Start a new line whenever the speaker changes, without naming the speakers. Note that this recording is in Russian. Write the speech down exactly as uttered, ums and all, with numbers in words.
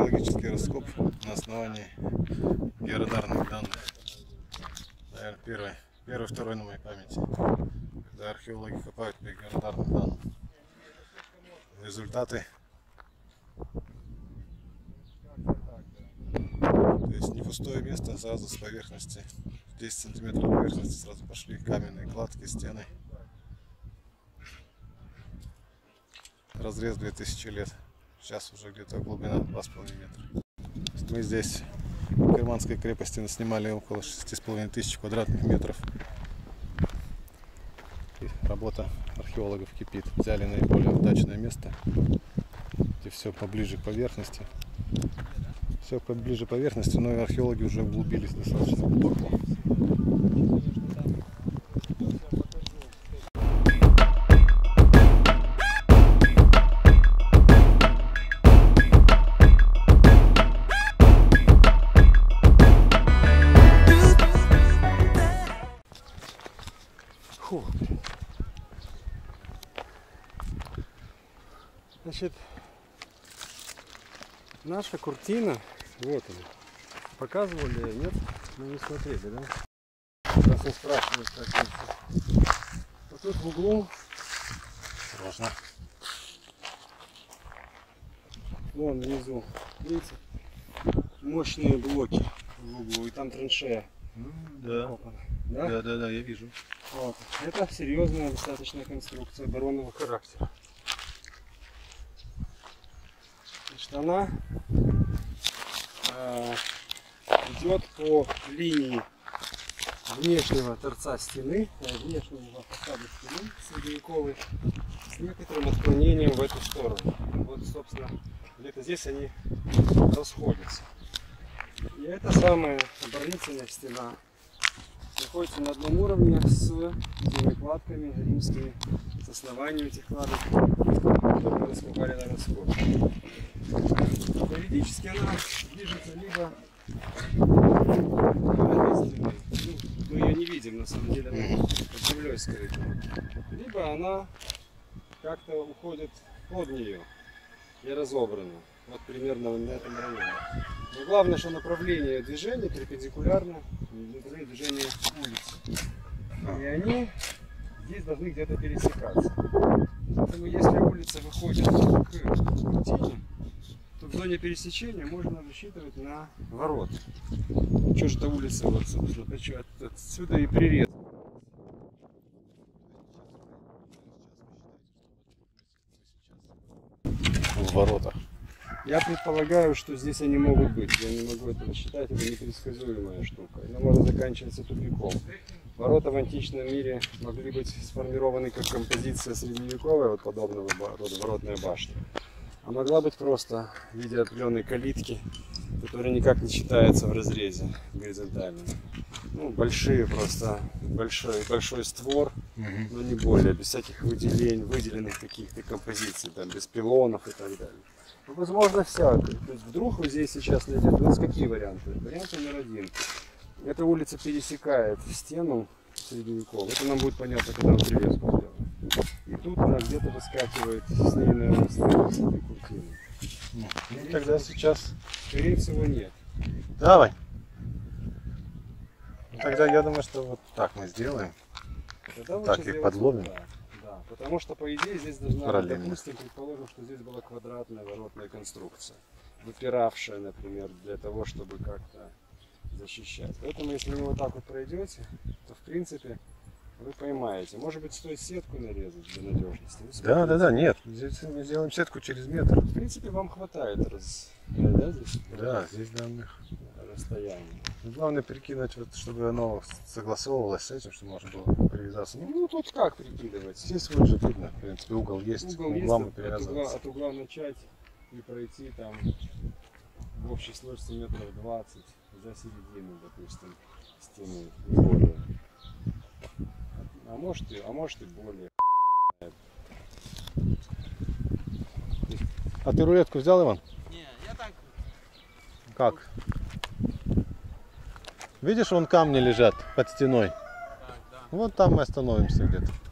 археологический раскоп на основании георадарных данных. Наверное, первый, первый, второй на моей памяти, когда археологи копают по георадарным данным. Результаты. То есть не пустое место, а сразу с поверхности, десять сантиметров поверхности сразу пошли каменные кладки, стены. Разрез две тысячи лет. Сейчас уже где-то глубина два с половиной метра. Мы здесь в Керманской крепости снимали около шести с половиной тысяч квадратных метров. И работа археологов кипит. Взяли наиболее удачное место, где все поближе к поверхности. Все поближе к поверхности, но и археологи уже углубились достаточно глубоко.
Фу. Значит, наша куртина, вот она. Показывали, нет? Мы не смотрели, да? Раз он спрашивает, как это. Вот тут в углу.
Сложно.
Вон внизу. Видите? Мощные блоки в углу. И там траншея.
Да.
Да?
Да, да, да, я вижу.
Вот. Это серьезная достаточно конструкция оборонного характера. Значит, она э, идет по линии внешнего торца стены, э, внешнего фасада стены средневековой, с некоторым отклонением в эту сторону. Вот, собственно, где-то здесь они расходятся. И эта самая оборонительная стена находится на одном уровне с этими кладками римскими, с основанием этих кладок, которые мы раскопали на раскоп. Периодически она движется либо по стены, ну, мы ее не видим, на самом деле она под землей скрыта, либо она как-то уходит под нее и разобрана. Вот примерно на этом районе. Но главное, что направление движения перпендикулярно направлению движения улицы. И они здесь должны где-то пересекаться. Поэтому если улица выходит к куртине, то в зоне пересечения можно рассчитывать на ворот. Что же эта улица вот, собственно, отсюда и прирез.
В воротах.
Я предполагаю, что здесь они могут быть. Я не могу этого считать, это непредсказуемая штука. Она может заканчиваться тупиком. Ворота в античном мире могли быть сформированы как композиция средневековая, вот подобного рода воротная башня. А могла быть просто в виде определенной калитки, которая никак не считается в разрезе горизонтально. Ну, большие просто, большой, большой створ, угу. Но не более, без всяких выделений, выделенных каких-то композиций, там, без пилонов и так далее. Ну, возможно, всякое. То есть вдруг вы здесь сейчас найдете. У нас какие варианты? Вариант номер один. Эта улица пересекает стену средневековую. Это нам будет понятно, когда мы привеску сделаем. И тут она где-то выскакивает с ней на странице этой куртины.
Ну, тогда сейчас...
Скорее всего, нет.
Давай. Тогда я думаю, что вот так мы сделаем. Так их подловим.
Вот так. Да, потому что, по идее, здесь должна быть, допустим, предположим, что здесь была квадратная воротная конструкция, выпиравшая, например, для того, чтобы как-то защищать. Поэтому, если вы вот так вот пройдете, то, в принципе, вы поймаете. Может быть, стоит сетку нарезать для надежности.
Да, да, да, нет. Здесь мы сделаем сетку через метр.
В принципе, вам хватает раз... да, здесь?
Да, здесь данных
расстояние.
Главное перекинуть, вот, чтобы оно согласовывалось с этим, чтобы можно было привязаться. Ну,
ну тут как перекидывать?
Здесь выше видно, в принципе, угол есть.
Угол есть,
углом
от, от, угла, от угла начать и пройти там в общей сложности метров двадцать за середину, допустим, стены. Не более. А может и, а может и более.
А ты рулетку взял, Иван?
Не, я так.
Как? Видишь, вон камни лежат под стеной.
Так, да.
Вот там мы остановимся где-то.